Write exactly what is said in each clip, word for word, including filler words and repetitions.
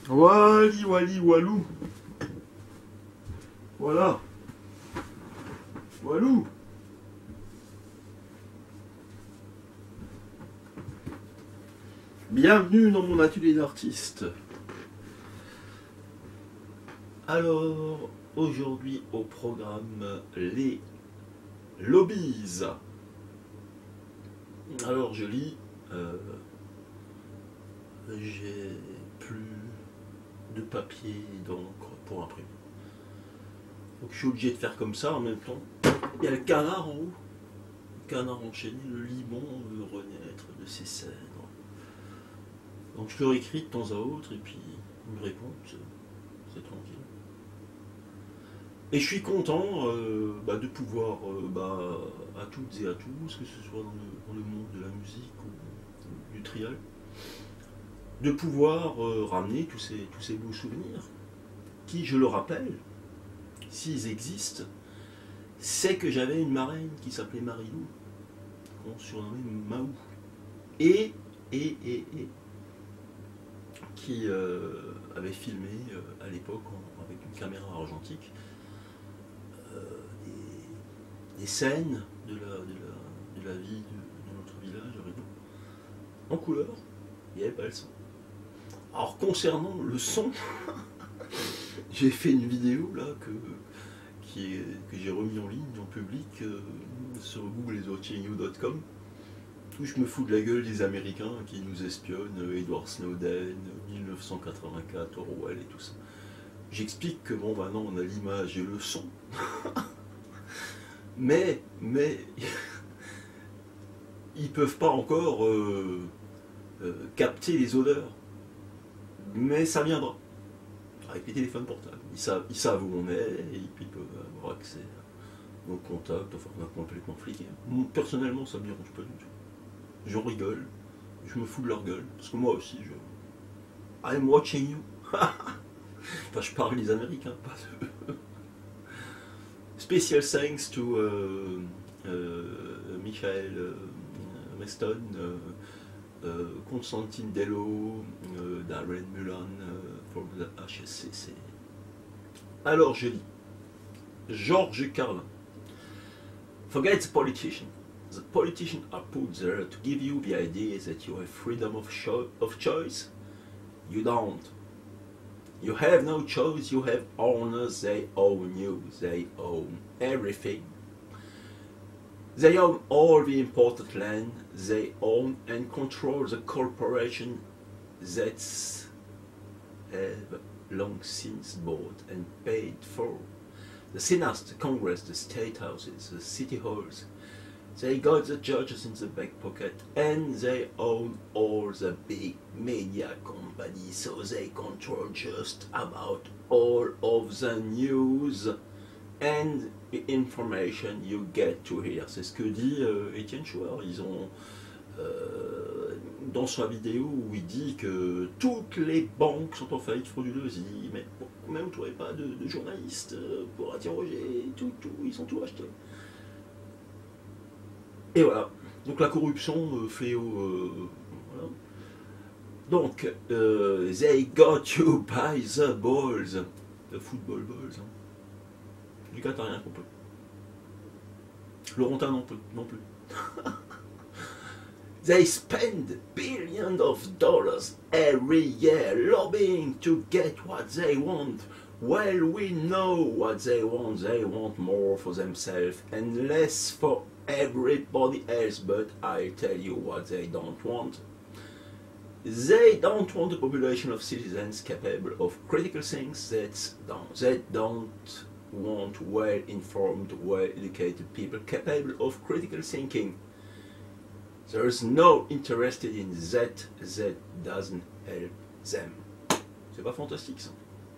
Wally, Wally, Walou. Voilà. Walou. Bienvenue dans mon atelier d'artiste. Alors, aujourd'hui au programme, les lobbies. Alors, je lis. Euh, J'ai plus de papier d'encre pour imprimer. Donc je suis obligé de faire comme ça en même temps. Il y a le canard en haut. Le canard enchaîné, le limon veut renaître de ses cèdres. Donc je leur écris de temps à autre et puis ils me répondent, c'est tranquille. Et je suis content euh, bah, de pouvoir, euh, bah, à toutes et à tous, que ce soit dans le, dans le monde de la musique ou du trial, de pouvoir euh, ramener tous ces, tous ces beaux souvenirs, qui, je le rappelle, s'ils existent, c'est que j'avais une marraine qui s'appelait Marilou, qu'on surnommait Maou, et, et, et, et, qui euh, avait filmé euh, à l'époque avec une caméra argentique euh, des, des scènes de la, de la, de la vie de, de notre village à Rideau, en couleur, il n'y avait pas le son. Alors concernant le son, j'ai fait une vidéo là que, qui est, que j'ai remis en ligne, en public, euh, sur google is watching you dot com, où je me fous de la gueule des Américains qui nous espionnent, Edward Snowden, mille neuf cent quatre-vingt-quatre, Orwell et tout ça. J'explique que bon, bah non, on a l'image et le son, mais, mais, ils peuvent pas encore euh, euh, capter les odeurs. Mais ça viendra. Avec les téléphones portables. Ils savent, ils savent où on est et puis ils peuvent avoir accès à nos contacts. Enfin, on a complètement fliqué. Personnellement, ça ne me dérange pas du tout. J'en rigole. Je me fous de leur gueule. Parce que moi aussi, je. I'm watching you. Enfin, je parle des Américains, pas de. Special thanks to uh, uh, Michael uh, Meston. Uh, Euh, Constantine Dello, euh, Darren Mullan euh, pour le H S C C. Alors je lis Georges Carlin. Forget the politician. The politicians are put there to give you the idea that you have freedom of, cho of choice. You don't. You have no choice, you have owners, they own you, they own everything. They own all the important land, they own and control the corporation that have long since bought and paid for. The Senate, the Congress, the state houses, the city halls, they got the judges in the back pocket and they own all the big media companies, so they control just about all of the news and the information you get to hear. C'est ce que dit euh, Étienne Chouard. Ils ont euh, dans sa vidéo où il dit que toutes les banques sont en faillite frauduleuse. Il dit mais pourquoi même vous ne trouvez pas de, de journalistes pour interroger tout, tout, ils ont tout acheté. Et voilà. Donc la corruption, euh, fléau. Euh, voilà. Donc, euh, they got you by the balls. The football balls. Hein. Lucas, t'as rien compris. Laurentin non plus. Non plus. They spend billions of dollars every year lobbying to get what they want. Well, we know what they want. They want more for themselves and less for everybody else. But I'll tell you what they don't want. They don't want a population of citizens capable of critical things. That don't, they don't want well-informed, well-educated people capable of critical thinking. There's no interest in that that doesn't help them. C'est pas fantastique ça?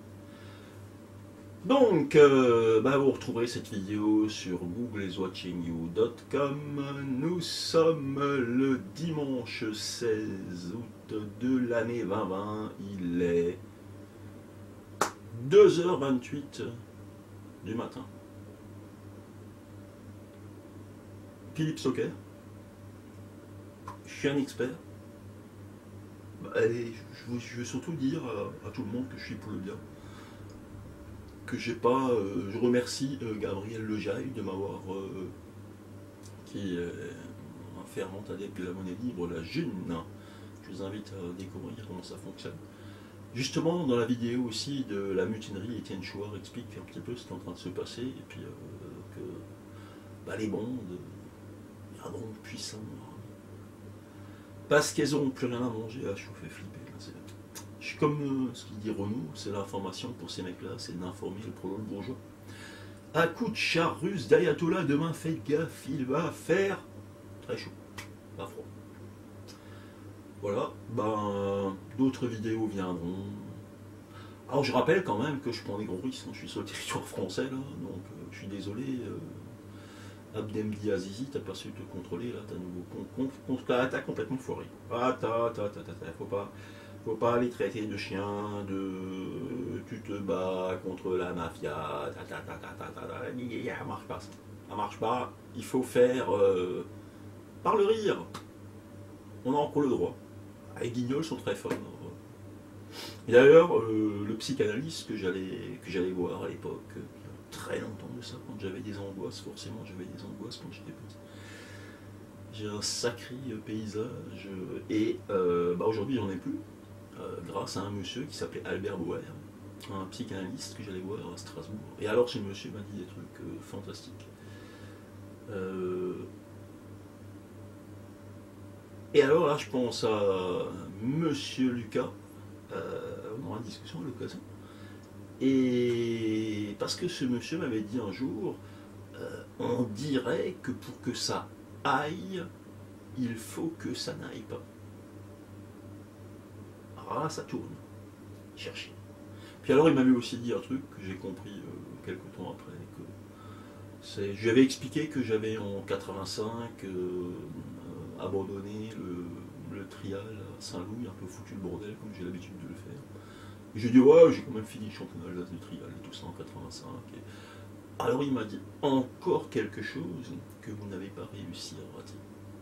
Donc, euh, bah vous retrouverez cette vidéo sur google is watching you dot com. Nous sommes le dimanche seize août de l'année vingt vingt. Il est deux heures vingt-huit du matin. Philippe Socker. Je suis un expert. allez, je, veux, je veux surtout dire à, à tout le monde que je suis pour le bien. Que j'ai pas. Euh, je remercie euh, Gabriel Lejaille de m'avoir. Euh, qui est un fervent adepte de la monnaie libre, la June. Je vous invite à découvrir comment ça fonctionne. Justement, dans la vidéo aussi de la mutinerie, Étienne Chouard explique un petit peu ce qui est en train de se passer, et puis euh, que bah, les bandes viendront puissants, parce qu'elles n'auront plus rien à manger, à chauffer, flipper. Je suis comme euh, ce qu'il dit Renaud, c'est l'information pour ces mecs-là, c'est d'informer le prolo bourgeois. Un coup de char russe d'Ayatollah, demain faites gaffe, il va faire très chaud, pas froid. Voilà, ben, d'autres vidéos viendront. Alors je rappelle quand même que je prends des gros risques, je suis sur le territoire français là, donc euh, je suis désolé. Euh, Abdemdi Azizi, t'as pas su te contrôler là, t'as nouveau con, con, con, t'as complètement foiré. Ah, t'as, t'as, t'as, t'as, faut pas, faut pas les traiter de chiens, de, tu te bats contre la mafia, ta, ta, ta, ta, ta, ta, ta, ça marche pas, ça, ça marche pas. Il faut faire euh, par le rire. On a encore le droit. Les guignols sont très forts. Et d'ailleurs, euh, le psychanalyste que j'allais que j'allais voir à l'époque, euh, il y a très longtemps de ça, quand j'avais des angoisses, forcément j'avais des angoisses quand j'étais petit. J'ai un sacré paysage, et euh, bah aujourd'hui j'en ai plus, euh, grâce à un monsieur qui s'appelait Albert Bauer, un psychanalyste que j'allais voir à Strasbourg. Et alors ce monsieur m'a dit des trucs euh, fantastiques. Euh, Et alors là, je pense à Monsieur Lucas, euh, on aura une discussion à l'occasion. Et parce que ce monsieur m'avait dit un jour, euh, on dirait que pour que ça aille, il faut que ça n'aille pas. Alors là, ça tourne. Cherchez. Puis alors, il m'avait aussi dit un truc que j'ai compris euh, quelques temps après. Que c'est, je lui avais expliqué que j'avais en quatre-vingt-cinq euh, abandonné le, le trial à Saint-Louis, un peu foutu le bordel comme j'ai l'habitude de le faire. Et j'ai dit ouais, j'ai quand même fini le championnat d'Alsace de trial et tout ça en quatre-vingt-cinq. Et... alors il m'a dit encore quelque chose que vous n'avez pas réussi à rater.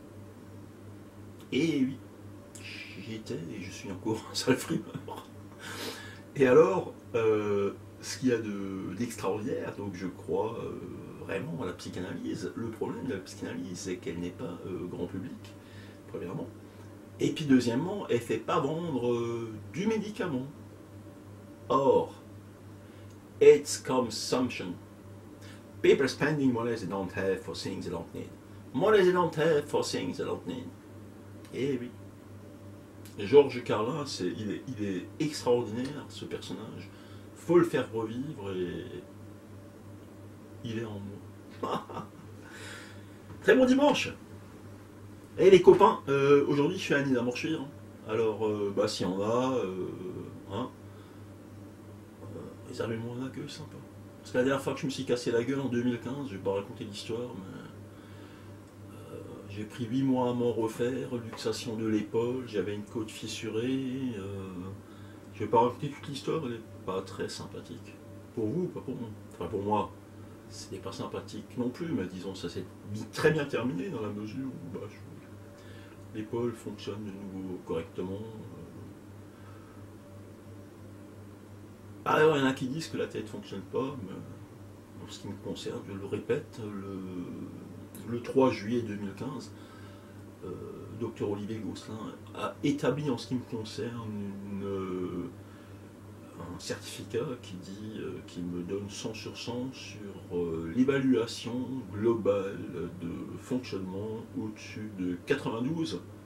Et oui, j'y étais et je suis encore un sale frimeur. Et alors, euh, ce qu'il y a de, d'extraordinaire, donc je crois euh, vraiment à la psychanalyse. Le problème de la psychanalyse, c'est qu'elle n'est pas euh, grand public, premièrement. Et puis deuxièmement, elle ne fait pas vendre euh, du médicament. Or, it's consumption. People spending money they don't have for things they don't need. Money they don't have for things they don't need. Et oui. Georges Carlin, c'est, il, est, il est extraordinaire, ce personnage. Faut le faire revivre et il est en moi. Très bon dimanche. Et les copains, euh, aujourd'hui je suis à Nina Morchir. Alors, euh, bah s'il y en a, euh, hein, euh, réservez-moi un accueil sympa. Parce que la dernière fois que je me suis cassé la gueule en deux mille quinze, je vais pas raconter l'histoire, mais euh, j'ai pris huit mois à m'en refaire, luxation de l'épaule, j'avais une côte fissurée. Euh, je vais pas raconter toute l'histoire, elle est pas très sympathique. Pour vous, pas pour moi. Enfin pour moi, c'était pas sympathique non plus, mais disons ça s'est très bien terminé dans la mesure où bah, je... l'épaule fonctionne de nouveau correctement. Alors il y en a qui disent que la tête ne fonctionne pas, mais en ce qui me concerne, je le répète, le, le trois juillet deux mille quinze, euh, docteur Olivier Gosselin a établi en ce qui me concerne une, euh, un certificat qui dit, euh, qui me donne cent sur cent sur euh, l'évaluation globale de fonctionnement au-dessus de quatre-vingt-douze.